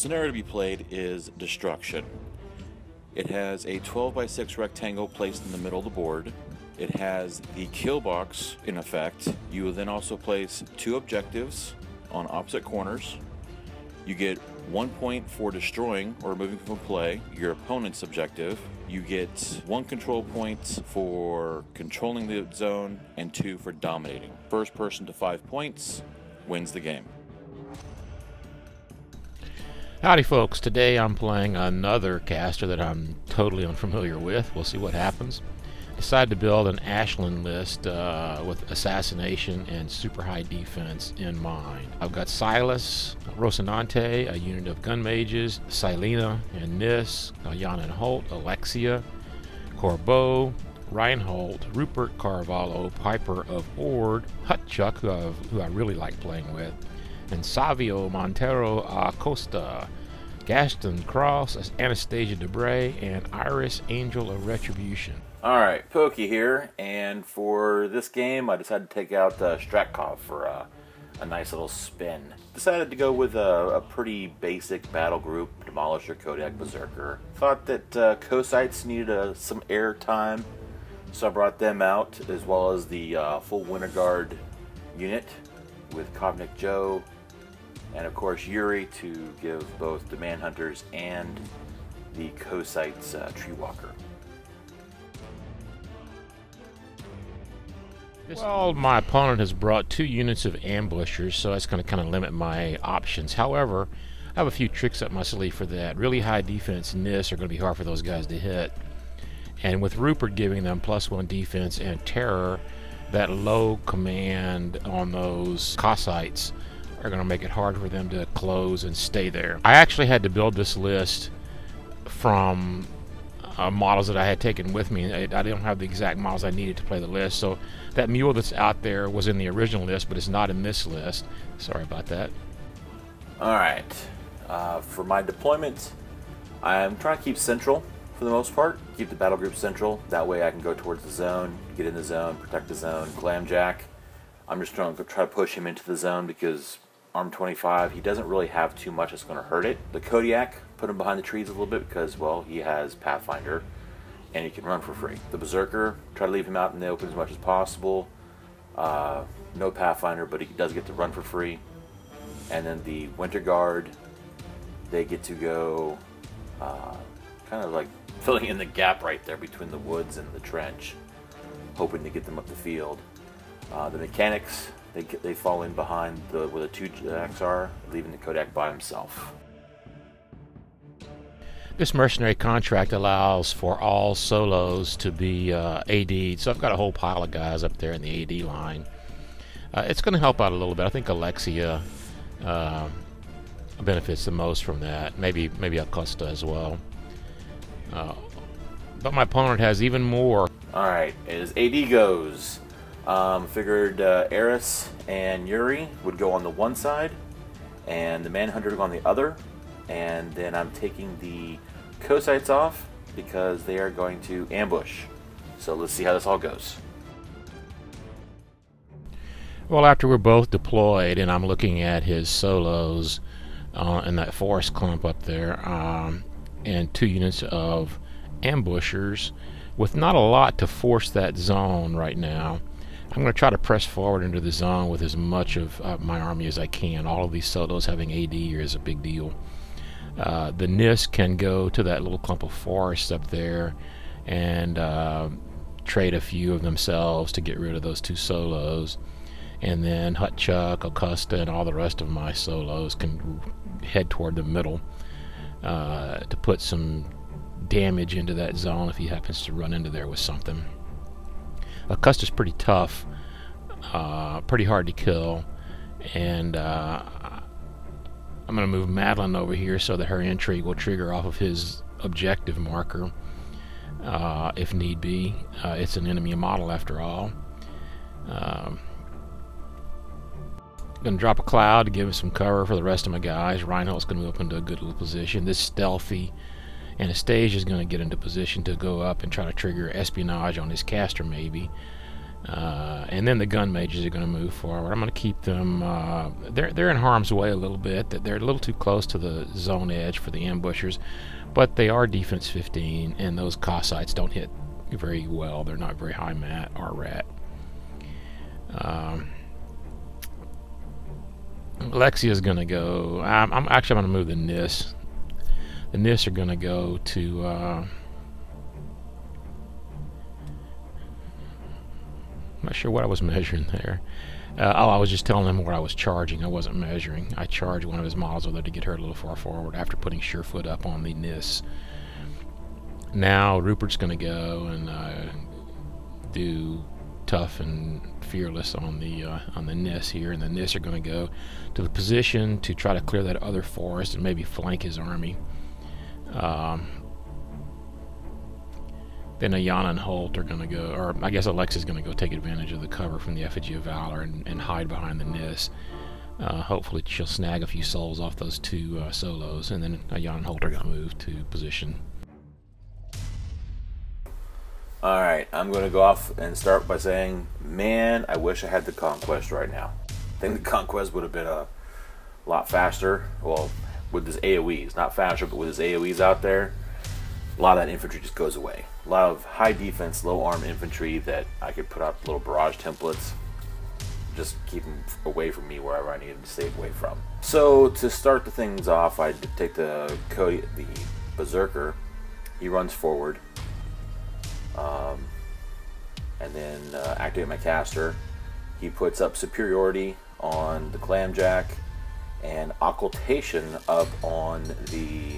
scenario to be played is Destruction. It has a 12x6 rectangle placed in the middle of the board. It has the kill box in effect. You will then also place 2 objectives on opposite corners. You get 1 point for destroying or removing from play your opponent's objective. You get 1 control point for controlling the zone and 2 for dominating. First person to 5 points wins the game. Howdy folks, today I'm playing another caster that I'm totally unfamiliar with. We'll see what happens. Decided to build an Ashland list with assassination and super high defense in mind. I've got Silas, Rocinante, a unit of gun mages, Silena and Nis, Jan and Holt, Alexia, Corbeau, Reinhold, Rupert Carvalho, Piper of Ord, Hutchuk, who I really like playing with, and Savio Montero Acosta, Gaston Cross, Anastasia Debray, and Iris Angel of Retribution. Alright, Pokey here, and for this game I decided to take out Stratkov for a nice little spin. Decided to go with a pretty basic battle group, Demolisher, Kodiak, Berserker. Thought that Cossacks needed some air time, so I brought them out, as well as the full Winter Guard unit with Kovnik Joe, and of course Yuri to give both the Manhunters and the Cossacks Tree Walker. Well, my opponent has brought 2 units of ambushers, so that's going to kind of limit my options. However, I have a few tricks up my sleeve for that. Really high defense Nis are going to be hard for those guys to hit. And with Rupert giving them +1 defense and terror, that low command on those Cossacks are going to make it hard for them to close and stay there. I actually had to build this list from models that I had taken with me. I don't have the exact models I needed to play the list, so that mule that's out there was in the original list, but it's not in this list. Sorry about that. Alright, for my deployment, I'm trying to keep central for the most part. Keep the battle group central. That way I can go towards the zone, get in the zone, protect the zone. Glamjack, I'm just trying to push him into the zone because Arm 25, he doesn't really have too much that's going to hurt it. The Kodiak, put him behind the trees a little bit because, well, he has Pathfinder and he can run for free. The Berserker, try to leave him out in the open as much as possible. No Pathfinder, but he does get to run for free. And then the Winter Guard, they get to go kind of like filling in the gap right there between the woods and the trench, hoping to get them up the field. The Mechanics, they fall in behind where the 2 jacks are, leaving the Kodak by himself. This mercenary contract allows for all solos to be AD'd, so I've got a whole pile of guys up there in the AD line. It's going to help out a little bit. I think Alexia benefits the most from that. Maybe Acosta as well. But my opponent has even more. Alright, as AD goes, figured Eris and Yuri would go on the one side, and the Manhunter would go on the other, and then I'm taking the Cossacks off because they are going to ambush. So let's see how this all goes. Well, after we're both deployed and I'm looking at his solos in that forest clump up there, and 2 units of ambushers, with not a lot to force that zone right now, I'm going to try to press forward into the zone with as much of my army as I can. All of these solos having AD here is a big deal. The Nis can go to that little clump of forest up there and trade a few of themselves to get rid of those 2 solos. And then Hutchuk, Acosta, and all the rest of my solos can head toward the middle to put some damage into that zone if he happens to run into there with something. Acosta's pretty tough, pretty hard to kill, and I'm going to move Madeline over here so that her entry will trigger off of his objective marker if need be. It's an enemy model after all. Going to drop a cloud to give him some cover for the rest of my guys. Reinhold's going to move up into a good little position. This stealthy Anastasia is going to get into position to go up and try to trigger espionage on his caster maybe. And then the gun mages are going to move forward. I'm going to keep them. They're in harm's way a little bit. They're a little too close to the zone edge for the ambushers, but they are defense 15, and those Cossacks don't hit very well. They're not very high mat or rat. Alexia's going to go. I'm actually going to move the Nis. The Nis are going to go to. I'm not sure what I was measuring there. I was just telling him what I was charging. I wasn't measuring. I charged one of his models with it to get her a little far forward after putting Surefoot up on the Nis. Now Rupert's going to go and do tough and fearless on the Nis here, and the Nis are going to go to the position to try to clear that other forest and maybe flank his army. Then Ayana and Holt are going to go, or I guess Alexa's going to go take advantage of the cover from the Effigy of Valor and hide behind the Nis. Hopefully she'll snag a few souls off those two solos, and then Ayana and Holt are going to move to position. Alright, I'm going to go off and start by saying, man, I wish I had the Conquest right now. I think the Conquest would have been a lot faster. Well, with his AoEs, not faster, but with his AoEs out there, a lot of that infantry just goes away. A lot of high defense, low arm infantry that I could put up little barrage templates, just keep them away from me wherever I needed to stay away from. So to start the things off, I take the Cody, the Berserker. He runs forward, and then activate my caster. He puts up superiority on the Clamjack and occultation up on the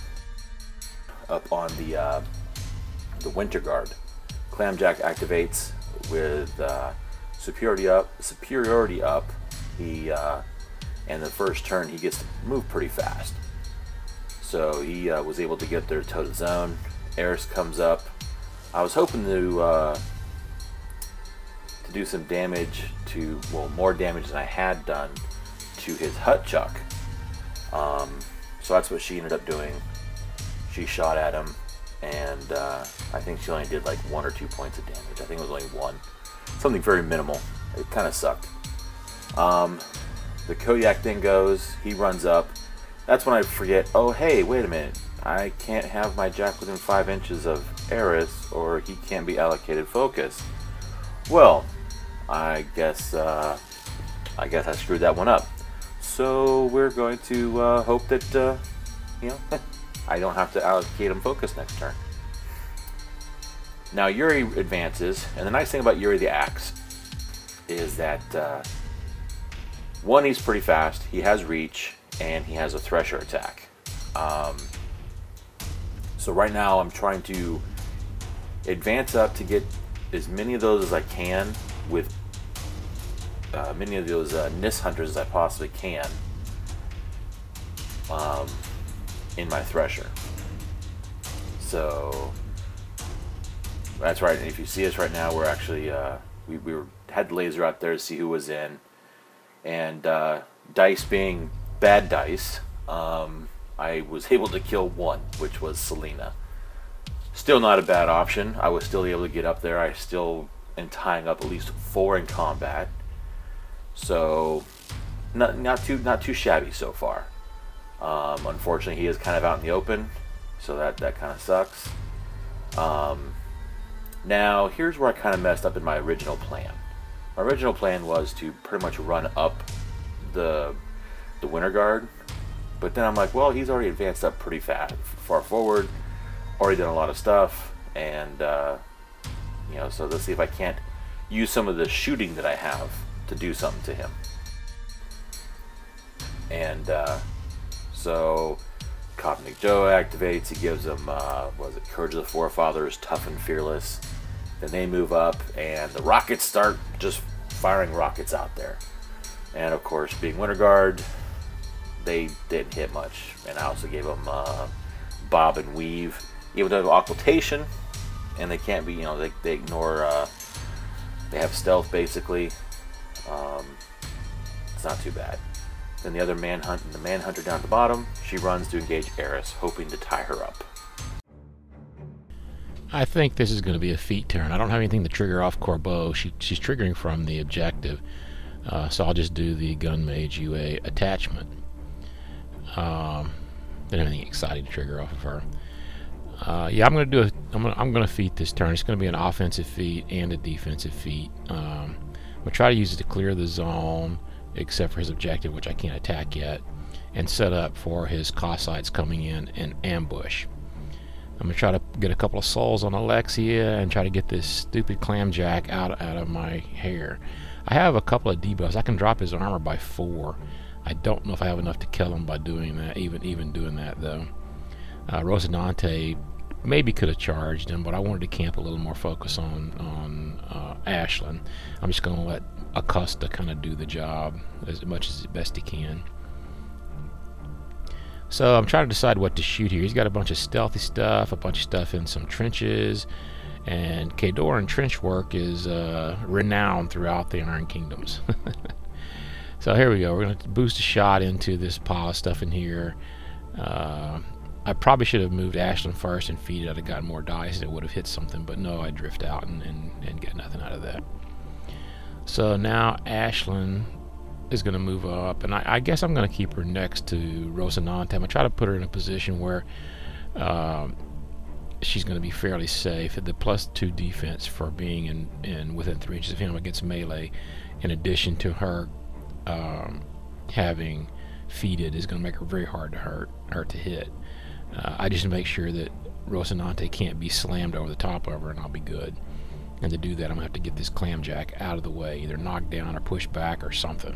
Winter Guard. Clamjack activates with superiority up. He and the first turn he gets to move pretty fast. So he was able to get there to the zone. Eris comes up. I was hoping to do some damage to, well, more damage than I had done to his Hut Chuck. So that's what she ended up doing. She shot at him, and I think she only did like 1 or 2 points of damage. I think it was only 1. Something very minimal. It kind of sucked. The Kodiak then goes. He runs up. That's when I forget, oh hey, wait a minute. I can't have my Jack within 5 inches of Eris, or he can't be allocated focus. Well, I guess I screwed that one up. So we're going to hope that you know, I don't have to allocate him focus next turn. Now Yuri advances, and the nice thing about Yuri the Axe is that one, he's pretty fast, he has reach, and he has a Thresher attack. So right now I'm trying to advance up to get as many of those as I can with many of those Nis hunters as I possibly can in my Thresher. So that's right. And if you see us right now, we're actually we had the laser out there to see who was in, and dice being bad dice, I was able to kill one, which was Selena. Still not a bad option. I was still able to get up there. I still am tying up at least 4 in combat. So not too shabby so far. Unfortunately, he is kind of out in the open, so that kind of sucks. Now here's where I kind of messed up in my original plan. My original plan was to pretty much run up the Winter Guard, but then I'm like, well, he's already advanced up pretty far forward, already done a lot of stuff, and you know, so let's see if I can't use some of the shooting that I have to do something to him. And so Cosmic Joe activates. He gives him what is it, Courage of the Forefathers, Tough and Fearless. Then they move up, and the rockets start just firing rockets out there. And of course, being Winter Guard, they didn't hit much. And I also gave them Bob and Weave, even though they have occultation, and they can't be, you know, they ignore. They have stealth basically. It's not too bad. Then the other Manhunter down at the bottom, she runs to engage Eris, hoping to tie her up. I think this is going to be a feat turn. I don't have anything to trigger off Corbeau. She's triggering from the objective, so I'll just do the Gun Mage UA attachment. Don't have anything exciting to trigger off of her. Yeah, I'm gonna feat this turn. It's gonna be an offensive feat and a defensive feat. I'm gonna try to use it to clear the zone, except for his objective, which I can't attack yet, and set up for his Cossacks coming in and ambush. I'm gonna try to get a couple of souls on Alexia and try to get this stupid Clamjack out of my hair. I have a couple of debuffs. I can drop his armor by 4. I don't know if I have enough to kill him by doing that. Even doing that though. Rocinante maybe could have charged him, but I wanted to camp a little more focus on Ashlyn. I'm just going to let Acosta kind of do the job as much as best he can. So I'm trying to decide what to shoot here. He's got a bunch of stealthy stuff, a bunch of stuff in some trenches, and Khadoran trench work is renowned throughout the Iron Kingdoms. So here we go. We're going to boost a shot into this pile of stuff in here. I probably should have moved Ashlyn first and feed it. I'd have gotten more dice and it would have hit something, but no, I drift out and get nothing out of that. So now Ashlyn is going to move up, and I guess I'm going to keep her next to Rocinante. I'm going to try to put her in a position where she's going to be fairly safe. The +2 defense for being in within 3 inches of him against melee, in addition to her having feeded, is going to make her very hard to hurt to hit. I just make sure that Rocinante can't be slammed over the top of her, and I'll be good. And to do that, I'm going to have to get this Clamjack out of the way, either knocked down or pushed back or something.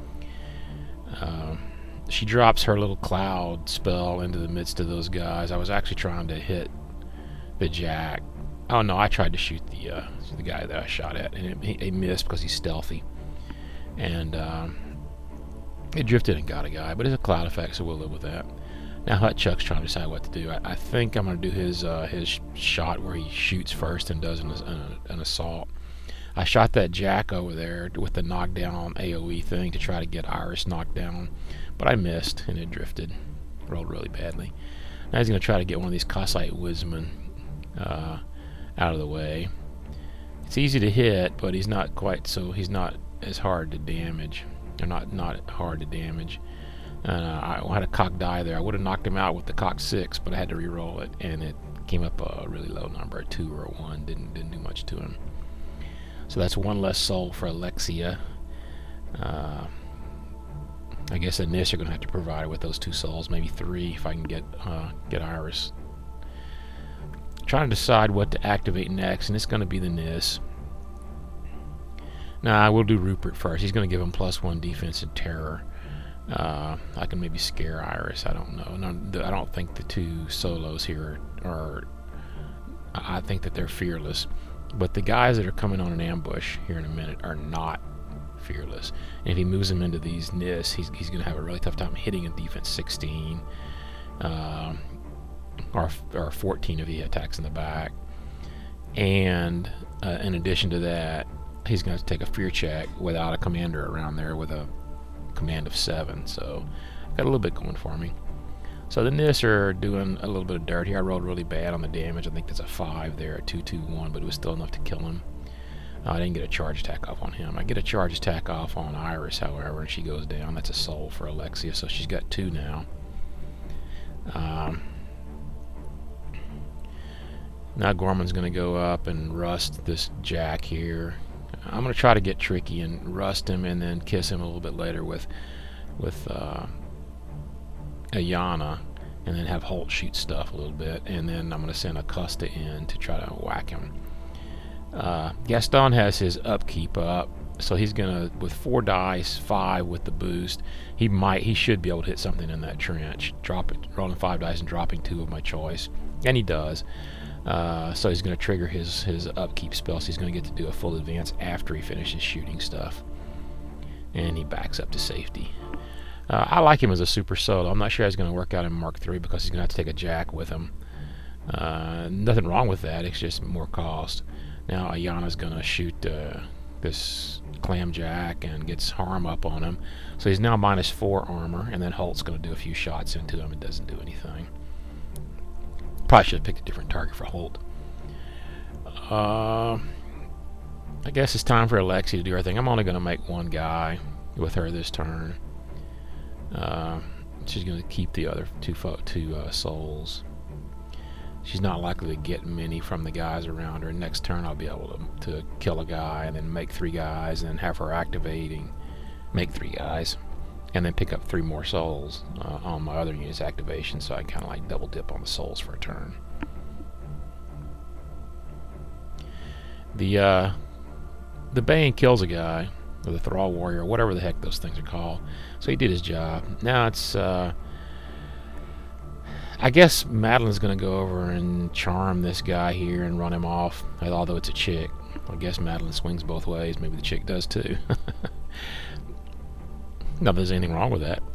She drops her little cloud spell into the midst of those guys. I was actually trying to hit the Jack. Oh no, I tried to shoot the guy that I shot at, and he missed because he's stealthy. And it drifted and got a guy, but it's a cloud effect, so we'll live with that. Now Hutchuk's trying to decide what to do. I think I'm going to do his shot where he shoots first and does an assault. I shot that Jack over there with the knockdown AoE thing to try to get Iris knocked down, but I missed and it drifted. Rolled really badly. Now he's going to try to get one of these Cossite Wizmen out of the way. It's easy to hit, but he's not as hard to damage. Or not hard to damage. I had a cock die there. I would have knocked him out with the cock 6, but I had to re-roll it, and it came up a really low number, a 2 or a 1. Didn't do much to him. So that's 1 less soul for Alexia. I guess the Nis are going to have to provide with those 2 souls, maybe 3 if I can get Iris. Trying to decide what to activate next, and it's going to be the Nis. Nah, I will do Rupert first. He's going to give him +1 defense and terror. I can maybe scare Iris. I don't know. No, I don't think the 2 solos here are. I think that they're fearless, but the guys that are coming on an ambush here in a minute are not fearless. And if he moves them into these Nis, he's going to have a really tough time hitting a defense 16, or 14 if he attacks in the back. And in addition to that, he's going to take a fear check without a commander around there with a command of 7, so got a little bit going for me. So the Nis are doing a little bit of dirt here. I rolled really bad on the damage. I think that's a 5 there, a 2-2-1, but it was still enough to kill him. I didn't get a charge attack off on him. I get a charge attack off on Iris, however, and she goes down. That's a soul for Alexia, so she's got 2 now. Now Gorman's going to go up and rust this Jack here. I'm going to try to get tricky and rust him and then kiss him a little bit later with Ayana, and then have Holt shoot stuff a little bit, and then I'm going to send Acosta in to try to whack him. Gaston has his upkeep up, so he's going to, with 4 dice, 5 with the boost, he should be able to hit something in that trench. Rolling 5 dice and dropping 2 of my choice, and he does. So he's going to trigger his upkeep spell, so he's going to get to do a full advance after he finishes shooting stuff. And he backs up to safety. I like him as a super solo. I'm not sure how he's going to work out in Mark III because he's going to have to take a Jack with him. Nothing wrong with that, it's just more cost. Now Ayana's going to shoot this Clamjack and gets harm up on him. So he's now -4 armor, and then Holt's going to do a few shots into him. It doesn't do anything. Probably should have picked a different target for Holt. I guess it's time for Alexi to do her thing. I'm only going to make one guy with her this turn. She's going to keep the other two souls. She's not likely to get many from the guys around her. Next turn I'll be able to kill a guy and then make 3 guys and then have her activating, make 3 guys, and then pick up 3 more souls on my other unit's activation, so I kind of like double dip on the souls for a turn. The Bane kills a guy, or the Thrall Warrior, whatever the heck those things are called. So he did his job. Now it's I guess Madeline's going to go over and charm this guy here and run him off, although it's a chick. I guess Madeline swings both ways. Maybe the chick does too. Not that there's anything wrong with that.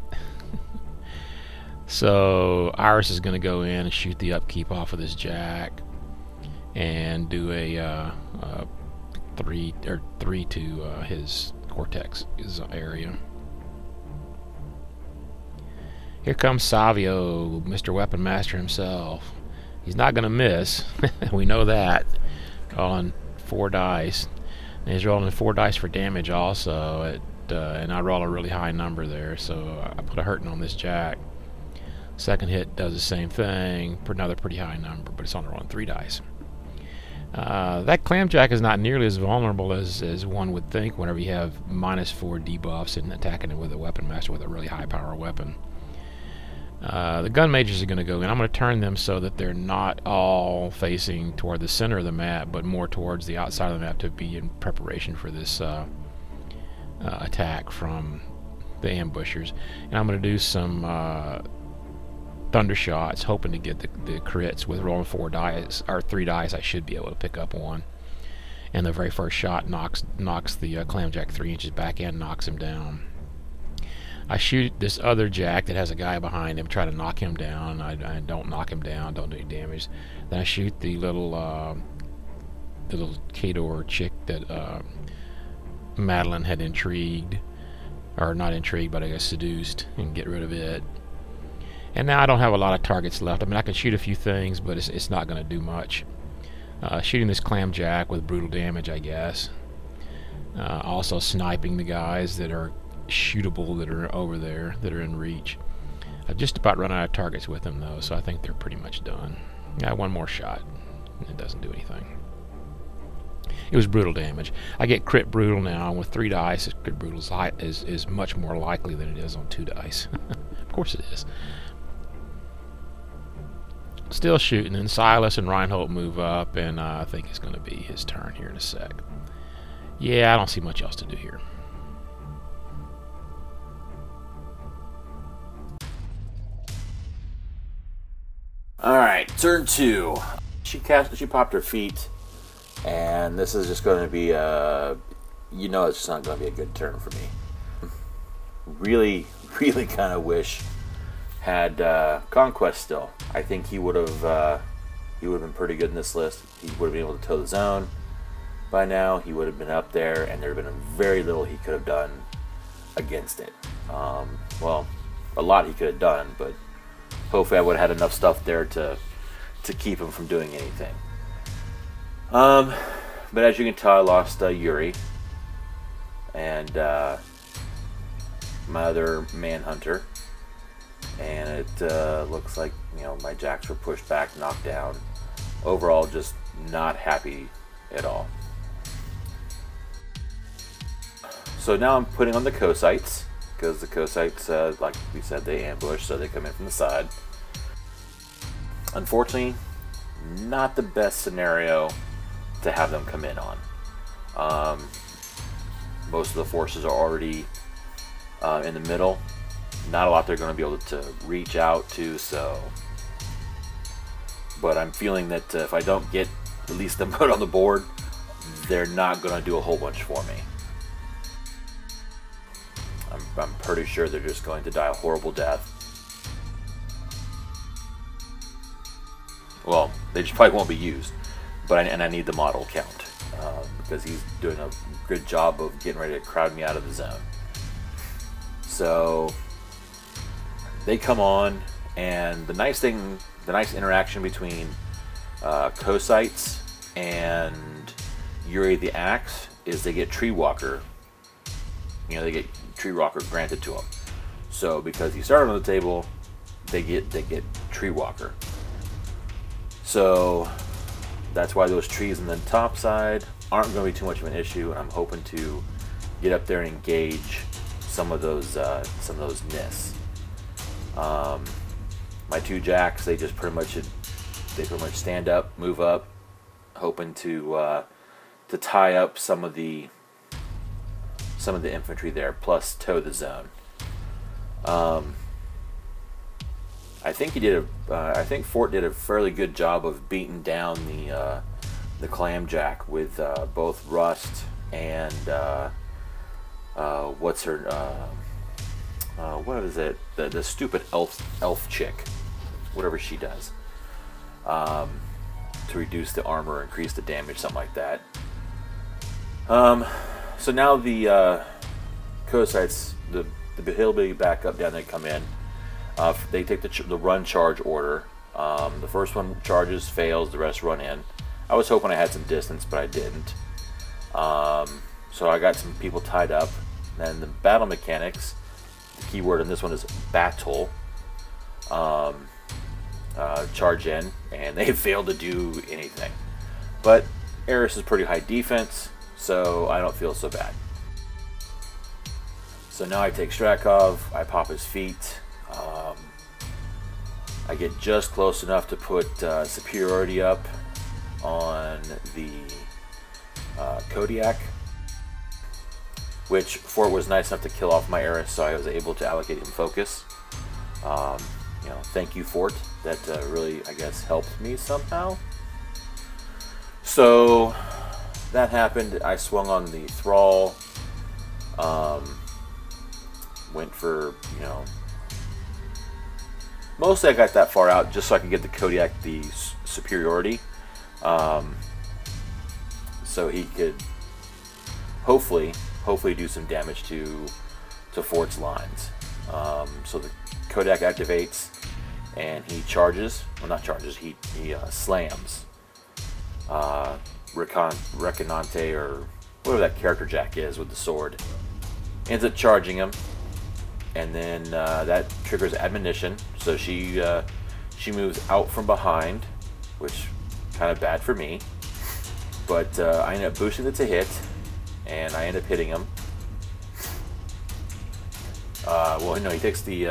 So Iris is going to go in and shoot the upkeep off of this jack and do a 3 to his Cortex area. Here comes Savio, Mr. Weapon Master himself. He's not going to miss. We know that. On 4 dice. And he's rolling 4 dice for damage also. And I roll a really high number there, so I put a hurting on this jack. Second hit does the same thing for another pretty high number, but it's only rolling 3 dice. That Clamjack is not nearly as vulnerable as one would think whenever you have -4 debuffs and attacking it with a Weapon Master with a really high power weapon. The gun mages are going to go in. I'm going to turn them so that they're not all facing toward the center of the map, but more towards the outside of the map to be in preparation for this attack from the ambushers. And I'm going to do some thunder shots, hoping to get the crits with rolling 4 dice or 3 dice. I should be able to pick up one. And the very first shot knocks the Clamjack 3 inches back and knocks him down. I shoot this other jack that has a guy behind him, try to knock him down. I don't knock him down, don't do any damage. Then I shoot the little Khador chick that Madeline had intrigued, or not intrigued, but I guess seduced, and get rid of it. And now I don't have a lot of targets left. I mean, I can shoot a few things, but it's not going to do much. Shooting this Clamjack with brutal damage, I guess. Also sniping the guys that are shootable, that are over there, that are in reach. I've just about run out of targets with them though, so I think they're pretty much done. Yeah, one more shot. It doesn't do anything. It was brutal damage. I get crit brutal now, and with 3 dice, crit brutal is much more likely than it is on 2 dice. Of course it is. Still shooting, and Silas and Reinhold move up, and I think it's going to be his turn here in a sec. Yeah, I don't see much else to do here. Alright, turn 2. She popped her feet, and this is just going to be it's just not going to be a good turn for me. Really kind of wish had Conquest still. I think he would have been pretty good in this list. He would have been able to toe the zone by now. He would have been up there, and there would have been very little he could have done against it. Well, a lot he could have done, but hopefully I would have had enough stuff there to keep him from doing anything. But as you can tell, I lost Yuri and my other Manhunter, and it looks like my jacks were pushed back, knocked down. Overall, just not happy at all. So now I'm putting on the Cocytes, because the Cocytes, like we said, they ambush, so they come in from the side. Unfortunately, not the best scenario to have them come in on. Most of the forces are already in the middle. Not a lot they're going to be able to reach out to, so... But I'm feeling that if I don't get at least them put on the board, they're not going to do a whole bunch for me. I'm pretty sure they're just going to die a horrible death. Well, they just probably won't be used, but I need the model count because he's doing a good job of getting ready to crowd me out of the zone. So they come on, and the nice interaction between Cocytes and Yuri the Axe is they get Tree Walker. You know, they get Tree Walker granted to them. So because he started on the table, they get Tree Walker. So that's why those trees on the top side aren't going to be too much of an issue, and I'm hoping to get up there and engage some of those Nyss. My two jacks, they pretty much stand up, move up, hoping to tie up some of the infantry there, plus tow the zone. I think I think Fort did a fairly good job of beating down the Clamjack with both Rust and what's her what is it? The stupid elf chick, whatever she does, to reduce the armor, increase the damage, something like that. So now the Cossacks, the hillbilly backup down there come in. They take the run charge order. The first one charges, fails, the rest run in. I was hoping I had some distance, but I didn't. So I got some people tied up. Then the battle mechanics, the keyword in this one is battle, charge in, and they failed to do anything. But Eris is pretty high defense, so I don't feel so bad. So now I take Strakov, I pop his feet. I get just close enough to put superiority up on the Kodiak, which Fort was nice enough to kill off my Eris, so I was able to allocate him focus. You know, thank you, Fort. That really, I guess, helped me somehow. So that happened. I swung on the Thrall. Went for, you know, mostly I got that far out just so I could get the Kodiak the superiority, so he could hopefully do some damage to Fort's lines. So the Kodiak activates and he charges. Well, not charges. He slams Reconante, or whatever that character Jack is with the sword. Ends up charging him. And then that triggers admonition, so she moves out from behind, which kind of bad for me. But I end up boosting it to hit, and I end up hitting him. Well, no, he takes the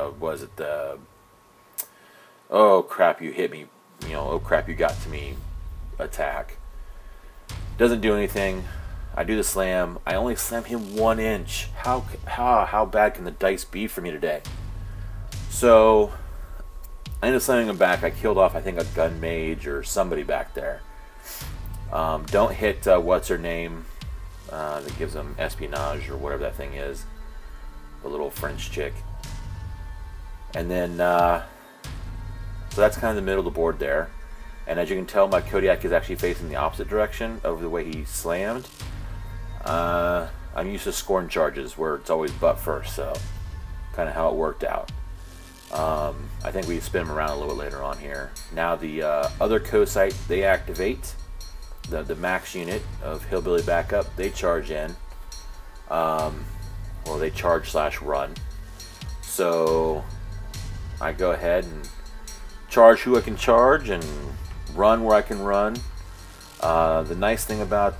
oh crap, you hit me, you know, oh crap, you got to me attack. Doesn't do anything. I do the slam. I only slam him 1 inch. How bad can the dice be for me today? So I ended up slamming him back. I killed off, I think, a gun mage or somebody back there. Don't hit what's her name that gives them espionage or whatever that thing is, the little French chick. And then so that's kind of the middle of the board there. And as you can tell, my Kodiak is actually facing the opposite direction of the way he slammed. I'm used to scorn charges where it's always butt first, so kind of how it worked out. I think we spin him around a little bit later on here. Now the other Cossite, they activate. The max unit of hillbilly backup, they charge in. Well, they charge / run. So I go ahead and charge who I can charge and run where I can run. The nice thing about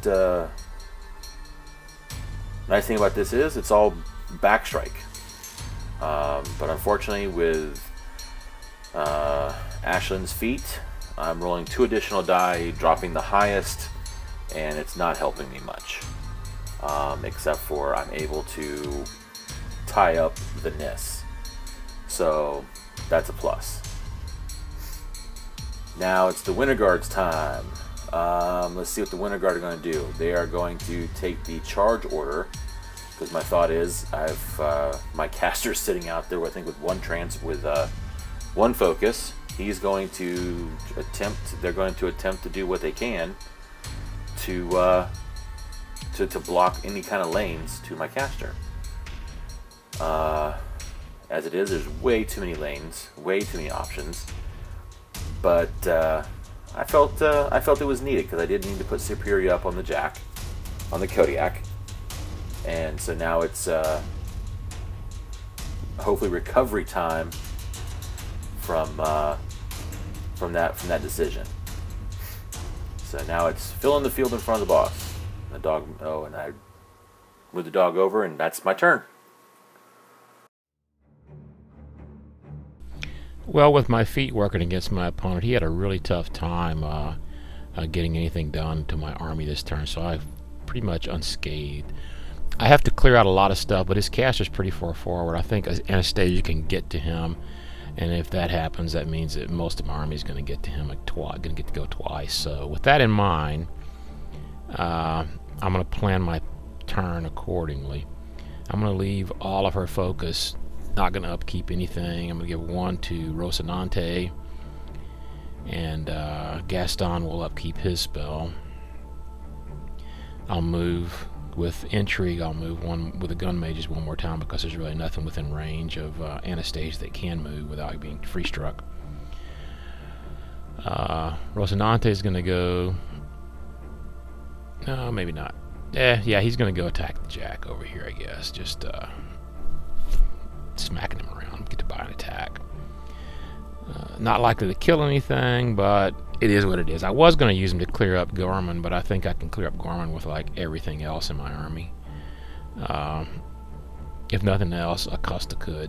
this is it's all backstrike. But unfortunately, with Ashlyn's feat, I'm rolling 2 additional die, dropping the highest, and it's not helping me much. Except for I'm able to tie up the Nyss. So that's a plus. Now it's the Winter Guard's time. Let's see what the Winter Guard are going to do. They are going to take the charge order, because my thought is I have my caster sitting out there, I think, with 1 focus. He's going to they're going to attempt to do what they can to block any kind of lanes to my caster. As it is, there's way too many lanes, way too many options. But I felt it was needed because I did need to put Superior up on the Jack, on the Kodiak, and so now it's hopefully recovery time from that decision. So now it's filling the field in front of the boss. The dog. Oh, and I moved the dog over, and that's my turn. Well, with my feet working against my opponent, he had a really tough time getting anything done to my army this turn, so I'm pretty much unscathed. I have to clear out a lot of stuff, but his caster's pretty far forward. I think Anastasia can get to him, and if that happens, that means that most of my army is going to get to him, going to get to go twice. So with that in mind, I'm going to plan my turn accordingly. I'm going to leave all of her focus, not going to upkeep anything. I'm going to give one to Rocinante, and Gaston will upkeep his spell. I'll move with Intrigue. I'll move one with the Gun Mages one more time because there's really nothing within range of Anastasia that can move without being free struck. Rocinante is going to go. No, maybe not. Yeah, he's going to go attack the Jack over here, I guess. Just smacking him around, get to buy an attack. Not likely to kill anything, but it is what it is. I was going to use him to clear up Gorman, but I think I can clear up Gorman with like everything else in my army. If nothing else, Acosta could.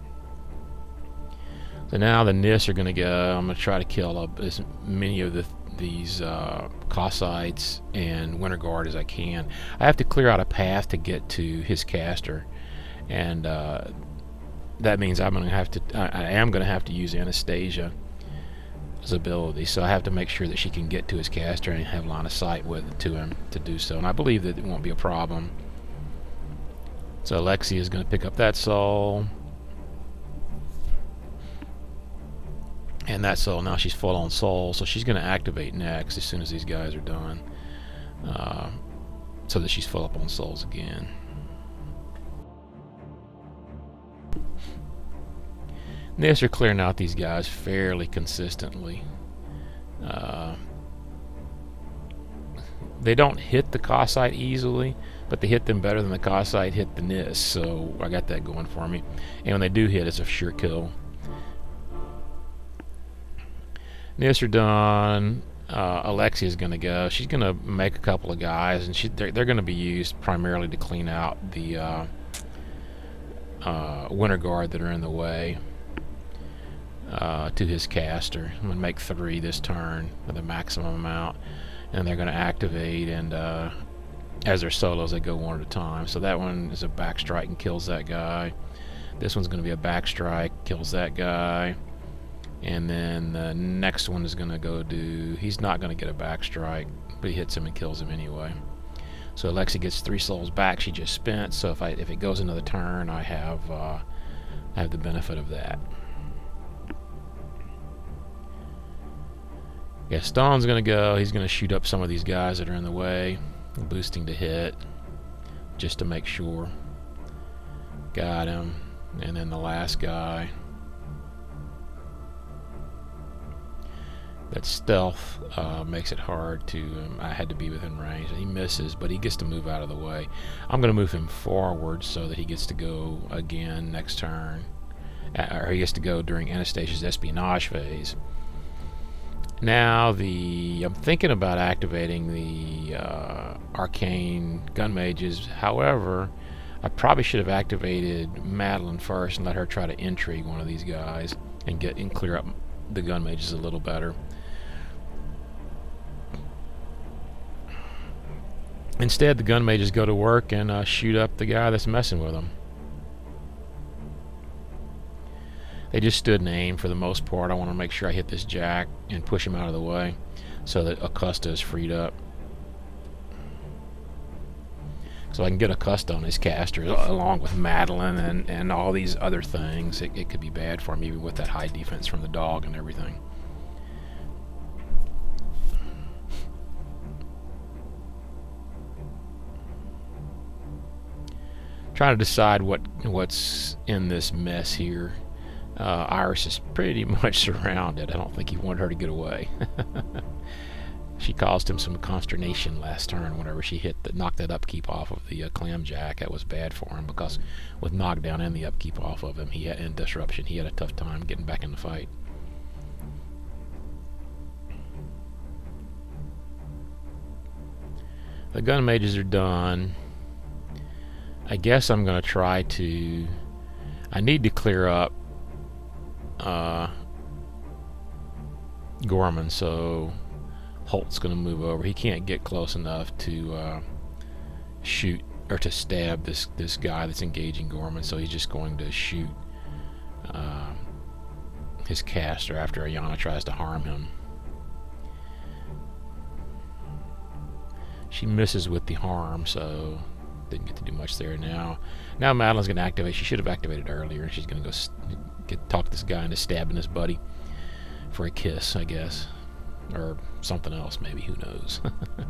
So now the Nis are going to go. I'm going to try to kill up as many of these Cossacks and Winter Guard as I can. I have to clear out a path to get to his caster, and that means I am going to have to use Anastasia's ability. So I have to make sure that she can get to his caster and have line of sight to him to do so. And I believe that it won't be a problem. So Alexia is going to pick up that soul. And that soul, now she's full on soul, so she's going to activate next as soon as these guys are done, so that she's full up on souls again. Nis are clearing out these guys fairly consistently. They don't hit the Cossite easily, but they hit them better than the Cossite hit the Nis, so I got that going for me. And when they do hit, it's a sure kill. Nis are done. Alexia's going to go. She's going to make a couple of guys, and they're going to be used primarily to clean out the Winter Guard that are in the way to his caster. I'm going to make 3 this turn for the maximum amount, and they're going to activate, and as their solos, they go one at a time. So that one is a backstrike and kills that guy. This one's going to be a backstrike, kills that guy. And then the next one is going to go do... He's not going to get a backstrike, but he hits him and kills him anyway. So Alexia gets 3 souls back she just spent. So if it goes another turn, I have the benefit of that. Gaston's going to go. He's going to shoot up some of these guys that are in the way, boosting to hit, just to make sure. Got him. And then the last guy. That stealth makes it hard to... I had to be within range. He misses, but he gets to move out of the way. I'm going to move him forward so that he gets to go again next turn. Or he gets to go during Anastasia's espionage phase. Now I'm thinking about activating the arcane gun mages. However, I probably should have activated Madeline first and let her try to intrigue one of these guys and clear up the gun mages a little better. Instead, the gun mages go to work and shoot up the guy that's messing with them. They just stood and aimed for the most part. I want to make sure I hit this Jack and push him out of the way so that Acosta is freed up. So I can get Acosta on his caster along with Madeline and all these other things. It could be bad for him even with that high defense from the dog and everything. Trying to decide what's in this mess here. Iris is pretty much surrounded. I don't think he wanted her to get away. She caused him some consternation last turn whenever she knocked that upkeep off of the Clamjack. That was bad for him because with knockdown and the upkeep off of him, and disruption, he had a tough time getting back in the fight. The gun mages are done. I guess I'm going to try to... I need to clear up Gorman, so Holt's going to move over. He can't get close enough to shoot or to stab this guy that's engaging Gorman, so he's just going to shoot his caster after Ayana tries to harm him. She misses with the harm, so didn't get to do much there. Now Madeline's going to activate. She should have activated earlier, and she's going to go talk this guy into stabbing his buddy for a kiss, I guess. Or something else, maybe. Who knows?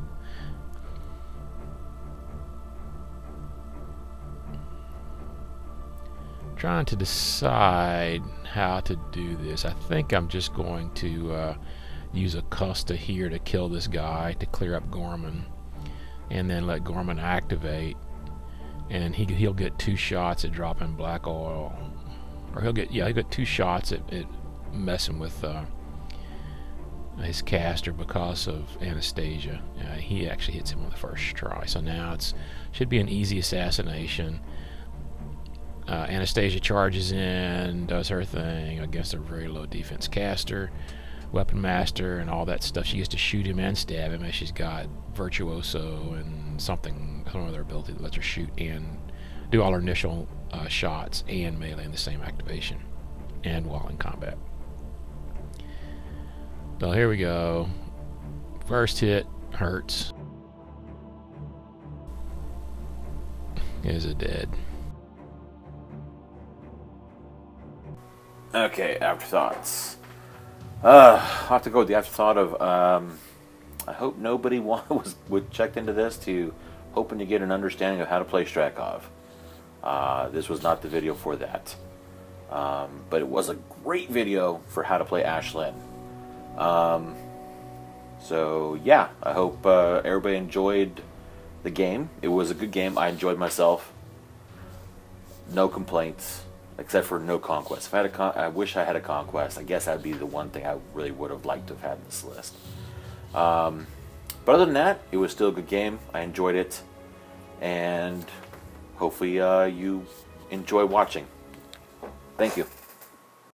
Trying to decide how to do this. I think I'm just going to use a Custa here to kill this guy to clear up Gorman, and then let Gorman activate, and he'll get 2 shots at dropping black oil, or he'll get 2 shots at messing with his caster because of Anastasia. He actually hits him on the first try, so now it should be an easy assassination. Anastasia charges in, does her thing against a very low defense caster, weapon master, and all that stuff. She gets to shoot him and stab him, as she's got Virtuoso and some other ability that lets her shoot and do all her initial shots and melee in the same activation and while in combat. So here we go. First hit hurts. Is it dead? Okay, afterthoughts. I'll have to go with the afterthought of I hope nobody was checked into this to hoping to get an understanding of how to play Strakov. This was not the video for that, but it was a great video for how to play Ashlyn. So yeah, I hope everybody enjoyed the game. It was a good game. I enjoyed myself. No complaints. Except for no conquest. If I had I wish I had a conquest. I guess that'd be the one thing I really would have liked to have had in this list. But other than that, it was still a good game. I enjoyed it, and hopefully you enjoy watching. Thank you.